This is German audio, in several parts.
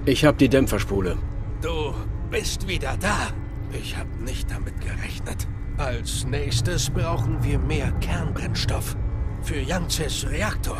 Ich habe die Dämpferspule. Du bist wieder da. Ich habe nicht damit gerechnet. Als nächstes brauchen wir mehr Kernbrennstoff für Yangtzes Reaktor.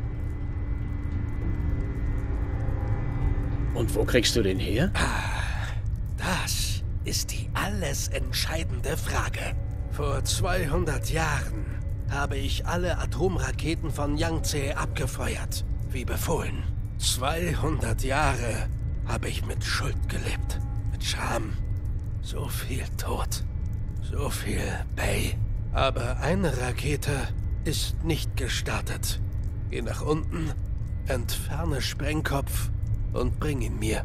Und wo kriegst du den her? Das ist die alles entscheidende Frage. Vor 200 Jahren habe ich alle Atomraketen von Yangtze abgefeuert, wie befohlen. 200 Jahre habe ich mit Schuld gelebt, mit Scham. So viel Tod, so viel Bay. Aber eine Rakete ist nicht gestartet. Geh nach unten, entferne Sprengkopf und bring ihn mir.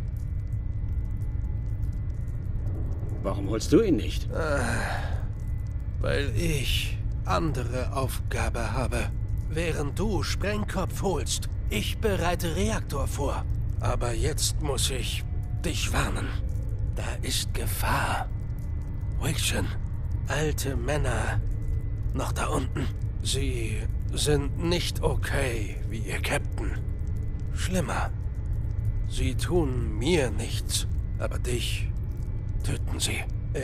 Warum holst du ihn nicht? Weil ich andere Aufgabe habe. Während du Sprengkopf holst, ich bereite Reaktor vor. Aber jetzt muss ich dich warnen. Da ist Gefahr. Wixen, alte Männer, noch da unten. Sie sind nicht okay, wie ihr Captain. Schlimmer. Sie tun mir nichts, aber dich töten sie.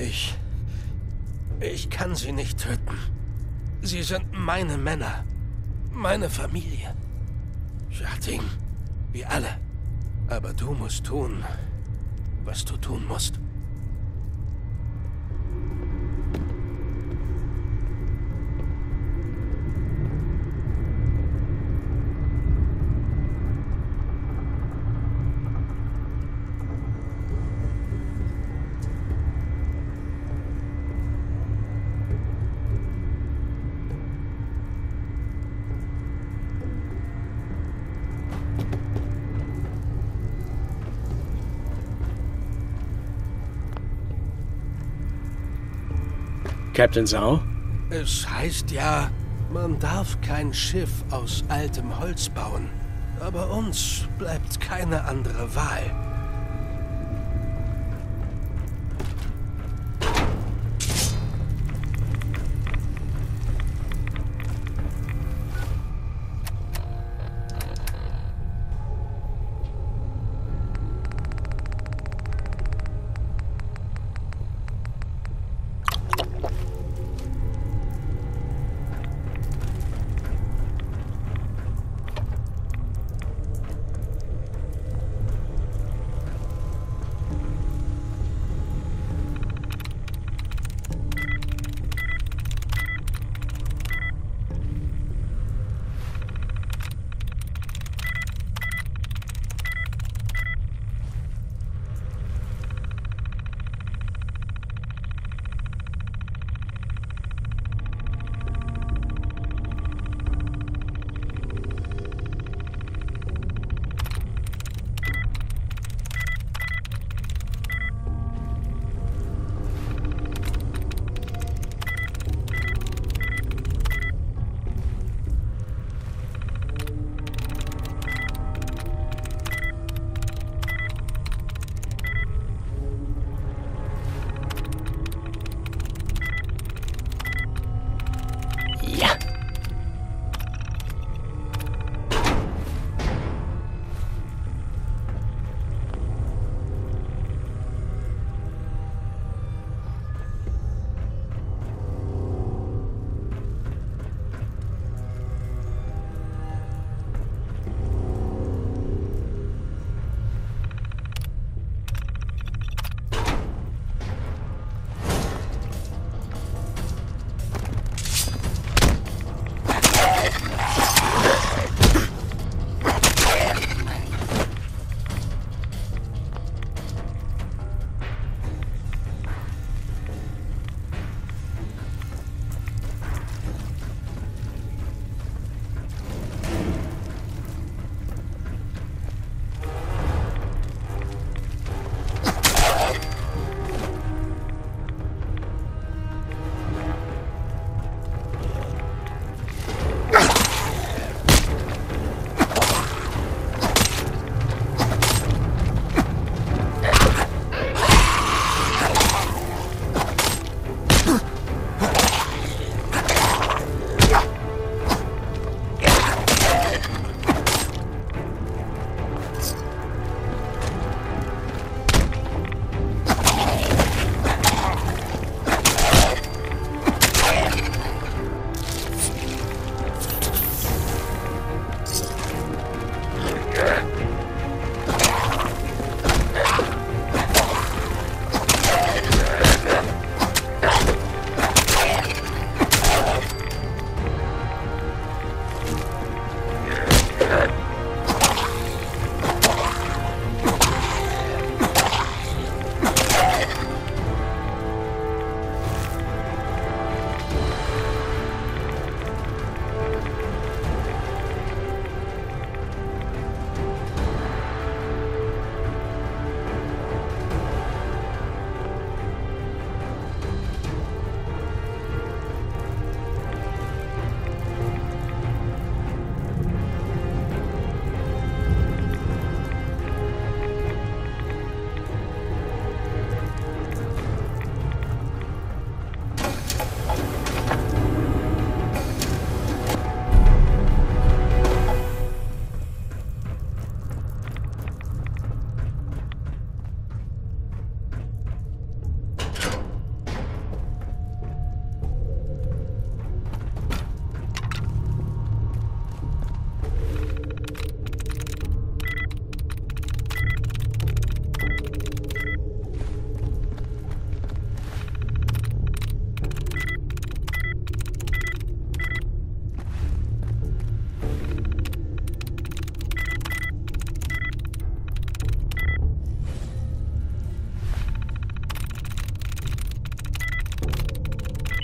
Ich kann sie nicht töten. Sie sind meine Männer. Meine Familie. Jating. Wir alle. Aber du musst tun, was du tun musst. Captain Sau? Es heißt ja, man darf kein Schiff aus altem Holz bauen. Aber uns bleibt keine andere Wahl.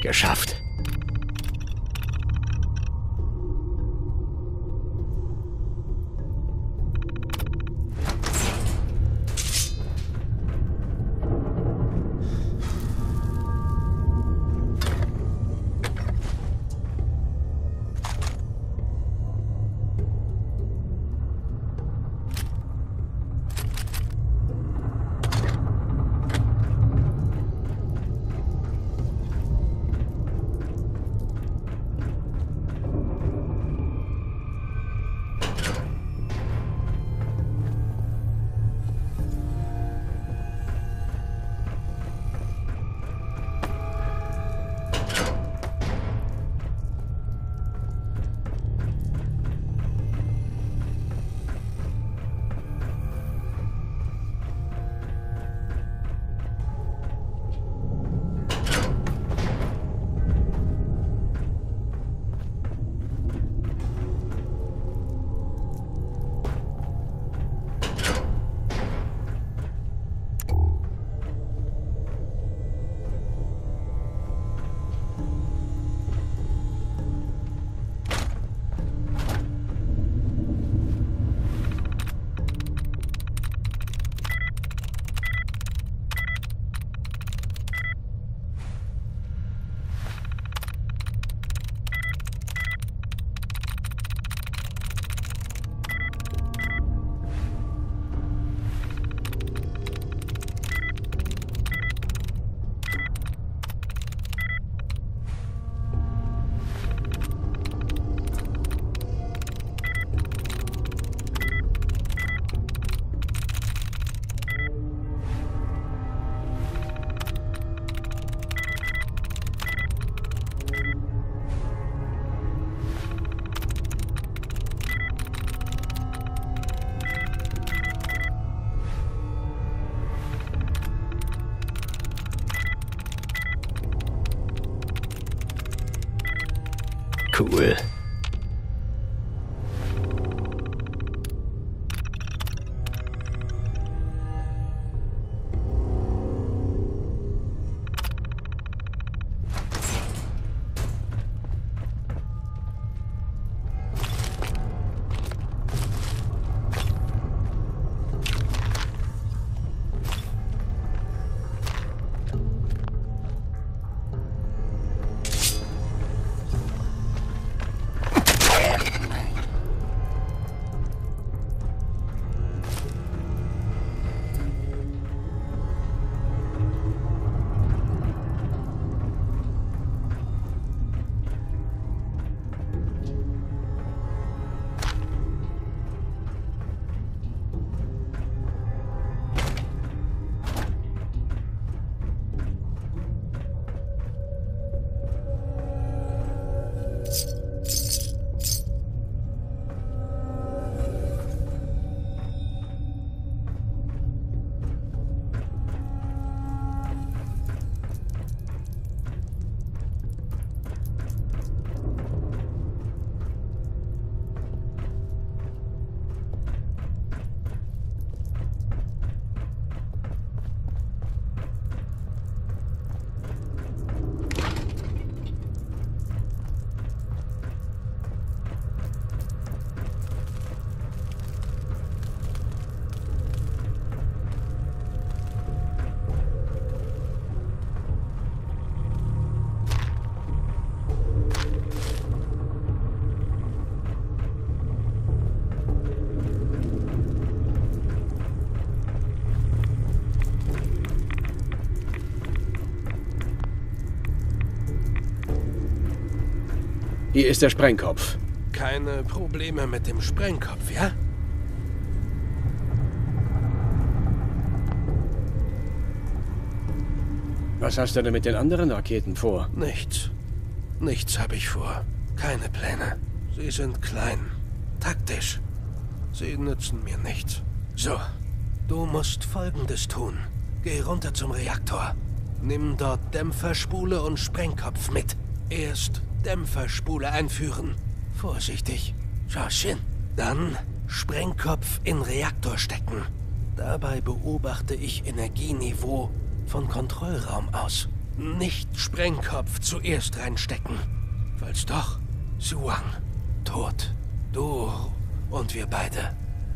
Geschafft. Cool. Hier ist der Sprengkopf. Keine Probleme mit dem Sprengkopf, ja? Was hast du denn mit den anderen Raketen vor? Nichts. Nichts habe ich vor. Keine Pläne. Sie sind klein. Taktisch. Sie nützen mir nichts. So, du musst Folgendes tun. Geh runter zum Reaktor. Nimm dort Dämpferspule und Sprengkopf mit. Erst Dämpferspule einführen. Vorsichtig. Schau hin. Dann Sprengkopf in Reaktor stecken. Dabei beobachte ich Energieniveau von Kontrollraum aus. Nicht Sprengkopf zuerst reinstecken. Falls doch, Suang, tot. Du und wir beide.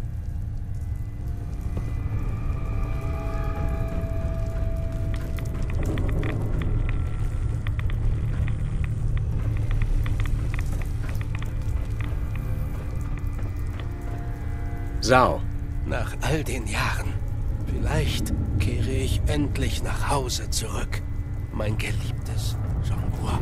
Sao. Nach all den Jahren. Vielleicht kehre ich endlich nach Hause zurück. Mein geliebtes Zhongguo.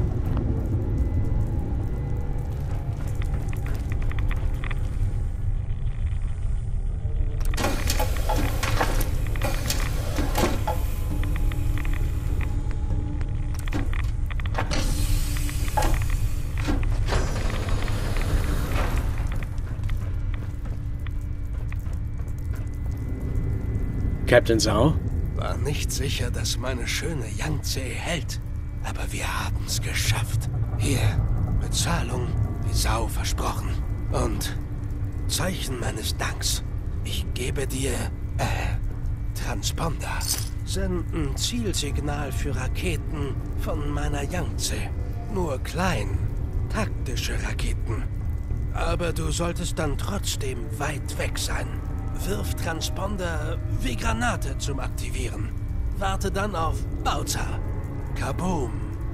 Captain Sao? War nicht sicher, dass meine schöne Yangtze hält. Aber wir haben's geschafft. Hier, Bezahlung, wie Sao versprochen. Und Zeichen meines Danks. Ich gebe dir, Transponder. Senden Zielsignal für Raketen von meiner Yangtze. Nur klein, taktische Raketen. Aber du solltest dann trotzdem weit weg sein. Wirf Transponder wie Granate zum Aktivieren. Warte dann auf Bauza. Kaboom.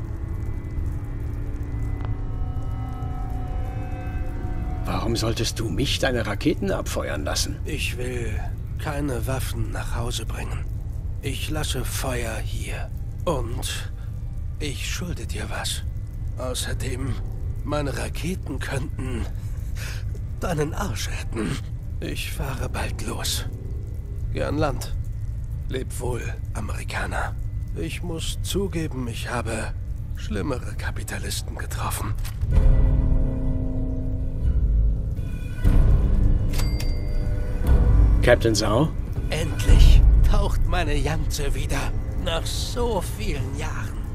Warum solltest du mich deine Raketen abfeuern lassen? Ich will keine Waffen nach Hause bringen. Ich lasse Feuer hier. Und ich schulde dir was. Außerdem, meine Raketen könnten deinen Arsch retten. Ich fahre bald los. Gern Land. Leb wohl, Amerikaner. Ich muss zugeben, ich habe schlimmere Kapitalisten getroffen. Captain Sao? Endlich taucht meine Yangtze wieder. Nach so vielen Jahren.